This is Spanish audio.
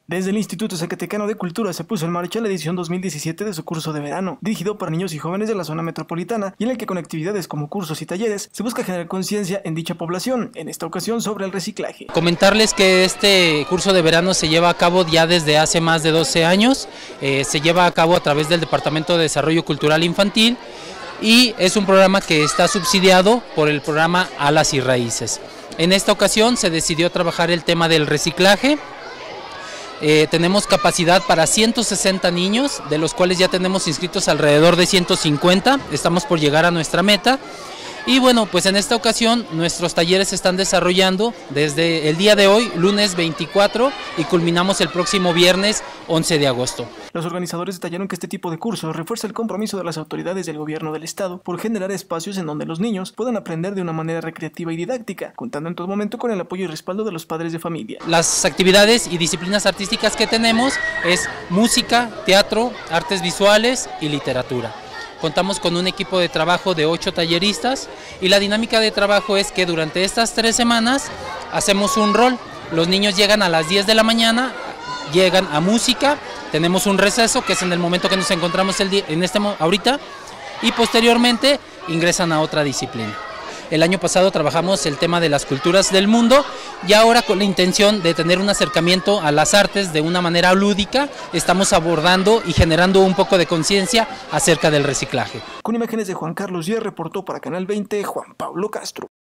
Desde el Instituto Zacatecano de Cultura se puso en marcha la edición 2017 de su curso de verano, dirigido para niños y jóvenes de la zona metropolitana, y en el que con actividades como cursos y talleres se busca generar conciencia en dicha población, en esta ocasión sobre el reciclaje. Comentarles que este curso de verano se lleva a cabo ya desde hace más de 12 años, se lleva a cabo a través del Departamento de Desarrollo Cultural Infantil y es un programa que está subsidiado por el programa Alas y Raíces. En esta ocasión se decidió trabajar el tema del reciclaje. Tenemos capacidad para 160 niños, de los cuales ya tenemos inscritos alrededor de 150, estamos por llegar a nuestra meta. Y bueno, pues en esta ocasión nuestros talleres se están desarrollando desde el día de hoy, lunes 24, y culminamos el próximo viernes 11 de agosto. Los organizadores detallaron que este tipo de cursos refuerza el compromiso de las autoridades del gobierno del estado por generar espacios en donde los niños puedan aprender de una manera recreativa y didáctica, contando en todo momento con el apoyo y respaldo de los padres de familia. Las actividades y disciplinas artísticas que tenemos es música, teatro, artes visuales y literatura. Contamos con un equipo de trabajo de 8 talleristas y la dinámica de trabajo es que durante estas 3 semanas hacemos un rol. Los niños llegan a las 10 de la mañana, llegan a música, tenemos un receso que es en el momento que nos encontramos ahorita, y posteriormente ingresan a otra disciplina. El año pasado trabajamos el tema de las culturas del mundo y ahora con la intención de tener un acercamiento a las artes de una manera lúdica, estamos abordando y generando un poco de conciencia acerca del reciclaje. Con imágenes de Juan Carlos Díaz reportó para Canal 20 Juan Pablo Castro.